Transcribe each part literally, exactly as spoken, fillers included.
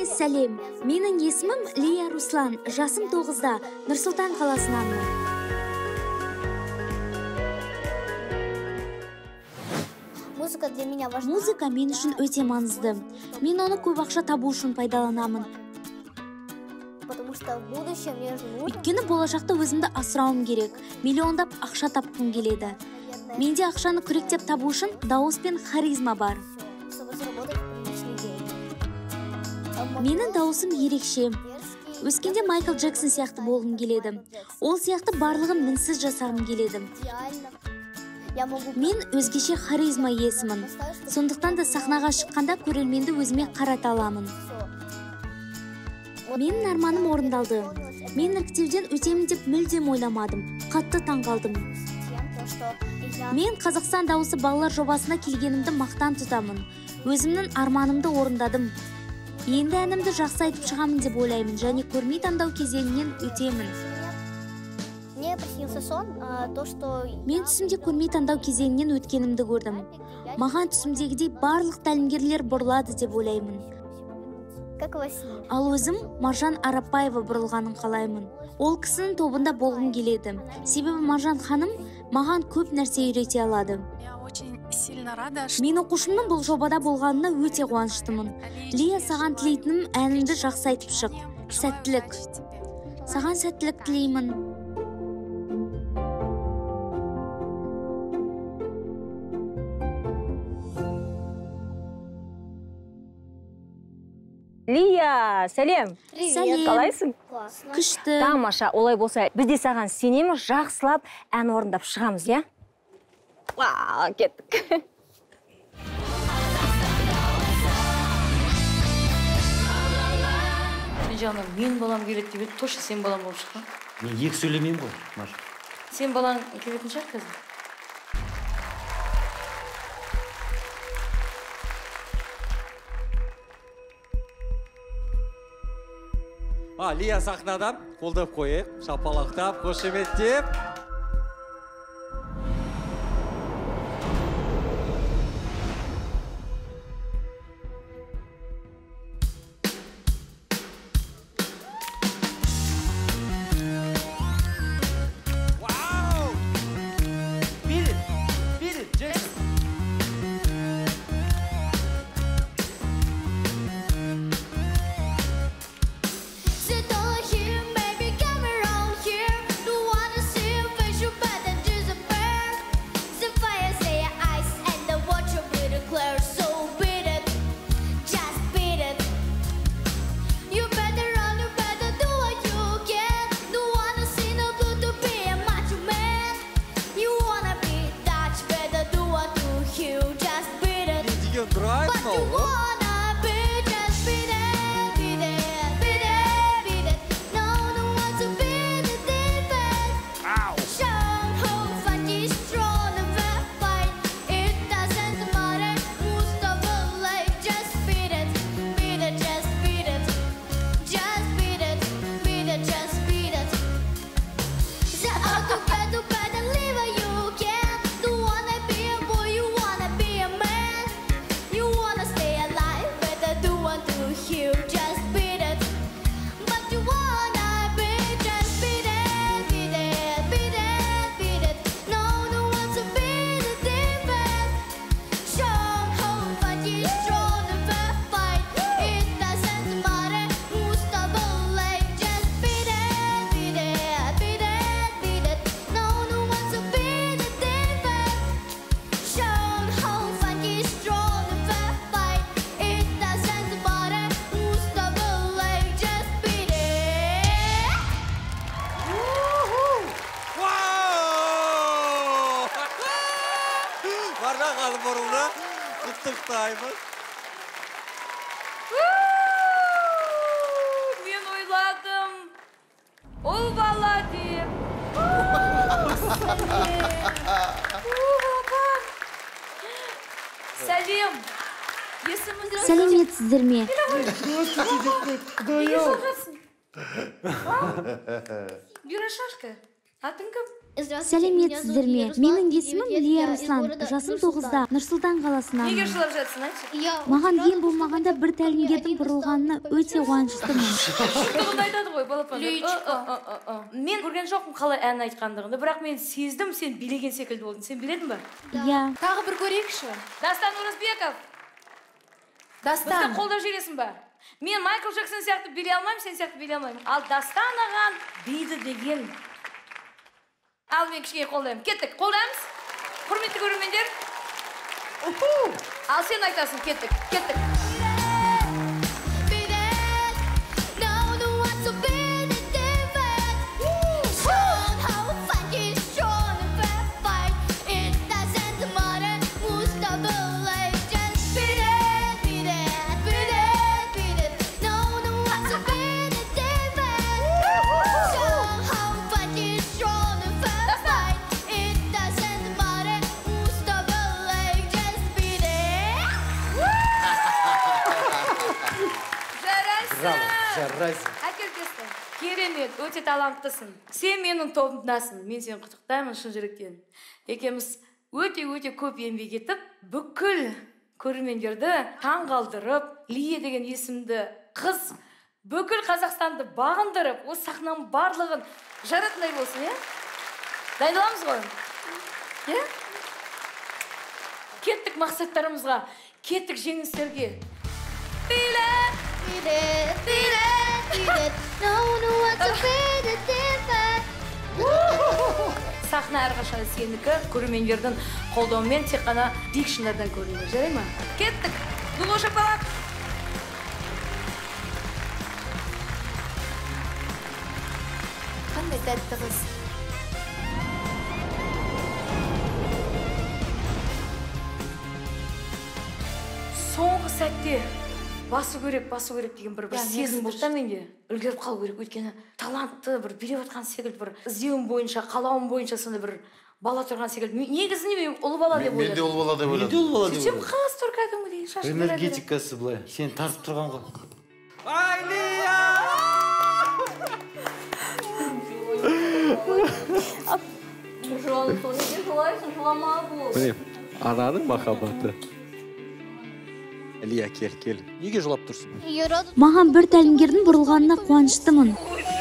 Барлығыңыз сәлем. Менің есімім Лия Руслан. Жасым тоғызда, Нұрсұлтан қаласынанмын. Музыка для меня важна. Музыка мен үшін өте маңызды. Мен оны көп ақша табу үшін пайдаланамын. Потому что в будущем мне нужно. Өйткені болашақта өзімді асырауым керек. Миллиондап ақша тапқым келеді. Менде ақшаны күректеп табу үшін дауыс пен харизма бар. Чтобы заработать приличный день. Менің дауысым ерекше. Өскенде Майкл Джексон сияқты болғым келеді. Ол сияқты барлығын мінсіз жасағым келеді. Мен өзгеше харизма иесімін. Сондықтан да сахнаға шыққанда көрерменді өзіме қарата аламын. Менің арманым орындалды. Мен іріктеуден өтемін деп мүлдем ойламадым. Қатты таңғалдым. Мен Қазақстан дауысы балалар жобасына келгенімді мақтан тұтамын. Өзімнің арманымды орындадым. Енді әнімді жақсы айтып шығамын деп ойлаймын, және көрмей таңдау кезеңінен өтемін. Мен түсімде көрмей таңдау кезеңінен өткенімді көрдім. Маған түсімдегідей барлық тәлімгерлер бұрылады деп ойлаймын. Ал өзім Маржан Арапбаева бұрылғанын қалаймын. Ол кісінің тобында болғым келеді. Себебі Маржан ханым маған көп нәрсе үйрете алады. Мен оқушымның бұл жобада болғанына өте қуаныштымын. Лия, саған тілейтінім әніңді жақсы айтып шық. Сәттілік. Саған сәттілік тілеймін. Лия, сәлем. Сәлем. Қалайсың? Күшті. Тамаша, олай болса, біз де саған сенеміз, жақсылап ән орындап шығамыз, я? Ва, кеттік. Жаным, мен балам келеді деп еді, точно сен балам болып шыққан. Мен екі сөйлемеймін ғой, Маша. Сен балаң келетін шығар қазір. А, Лия сахнадан қолдап қойып, шапалақтап, қошеметтеп. Маржан ханым орында құттықтаймыз. Мен ойладым. Ол бала деп. Сәлем. Сәлеметсіздер ме? Бюрошашка. Атың кім? Сәлеметсіздер ме? Менің есімім Лия Руслан, жасым тоғызда, Нұрсұлтан қаласынан. Неге жылап жатсың, айтшы? Маған ең болмағанда бір тәлімгердің бұрылғанына өте қуаныштымын. Шындығын айтады ғой, балапан. Мен көрген жоқпын қалай ән айтқандығын, бірақ мен сездім, сен билеген секілді болдың. Сен биледің ба? Иә. Тағы бір көрейікші. Дастан Оразбеков. Дастан. Бізді қолдап жүресің ба? Мен Майкл Джексон сияқты билей алмаймын, сен сияқты билей алмаймын. Ал Дастан аған биді деген. Ал мен кішкене қолдаймын. Кеттік, қолдаймыз. Құрметті көрермендер. Ал сен айтасың, кеттік, кеттік. Әкелкесті. Керемет, өте таланттысың. Сен менің тобымдасың. Мен сені құттықтаймын шын жүректен. Екеуміз өте-өте көп еңбек етіп, бүкіл көрермендерді таң қалдырып, Лия деген есімді қыз бүкіл Қазақстанды бағындырып, осы сахнаның барлығын жаратындай болсын, е? Дайындаламыз ғой? Е? Кеттік мақсаттарымызға, кеттік жеңістерге. Билет! Билет, билет, билет. No, no, what's a billet Сахна әрқашан сенікі, көрермендердің қолдауымен тек қана дикшнерден көрінеді, жарай ма? Кеттік! Дуло шапалақ! Қандай тәтті қыз. Соңғы сәтте басу керек, басу керек деген бір сезім болды да менде. Үлгеріп қалу керек, өйткені талантты бір билеп отқан секілді бір іздеуім бойынша, қалауым бойынша сонда бір бала тұрған секілді. Негізінде мен ұлы бала деп ойладым. Мен де ұлы бала деп ойладым. Мен де ұлы бала деп Сөйтсем ойладым. қыз тұр кәдімгідей, шашын бәрі. Энергетикасы былай, сен тартып тұрған ғой. Ай, Лия! Жуалы, неге жылайсың, жылама бұл. Міне, ананың махаббаты. Лия, кел, кел. Неге жылап тұрсың? Маған бір тәлімгердің бұрылғанына қуаныштымын.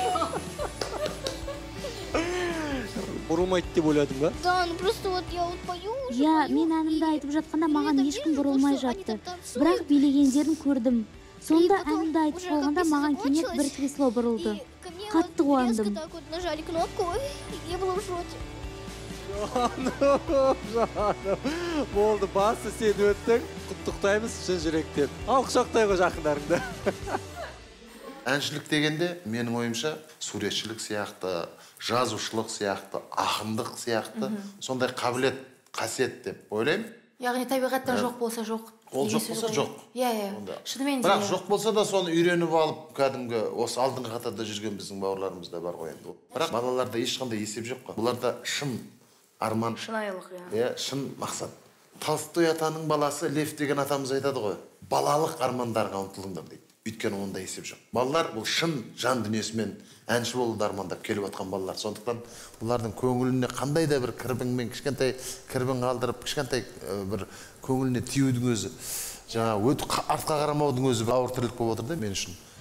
Бұрылмайды деп ойладың ба? Да, ну просто вот я вот пою. Я, мен әнімді айтып жатқанда маған ешкім бұрылмай жатты. Бірақ билегендерін көрдім. Сонда әнімді айтып болғанда маған кенет бір кресло бұрылды. Қатты қуандым. Так вот нажали кнопку, и я была в шоке. Жаным, жаным. Болды, басы сен өттің. Құттықтаймыз шын жүректен. Ал құшақтай ғой жақындарыңды. Әншілік дегенде, менің ойымша, суретшілік сияқты, жазушылық сияқты, ақындық сияқты, сондай қабілет, қасиет деп ойлаймын. Яғни табиғаттан жоқ болса жоқ. Ол жоқ болса жоқ. Иә, иә. Шынымен де. Бірақ жоқ болса да соны үйреніп алып, кәдімгі осы алдыңғы қатарда жүрген біздің бауырларымыз да бар ғой енді. Бірақ балаларда ешқандай есеп жоқ қой. Бұларда шын арман, Шынайылық, иә, шын мақсат. Толстой атаның баласы Лев деген атамыз айтады ғой, балалық армандарға ұмтылыңдар дейді. Өйткені онда есеп жоқ. Балалар бұл шын жан дүниесімен әнші болуды армандап келіп жатқан балалар. Сондықтан бұлардың көңіліне қандай да бір кірбіңмен, кішкентай кірбің қалдырып, кішкентай бір көңіліне тиюдің өзі, жаңа өтіп артқа қарамаудың өзі ауыр тірлік болып отыр да мен үшін.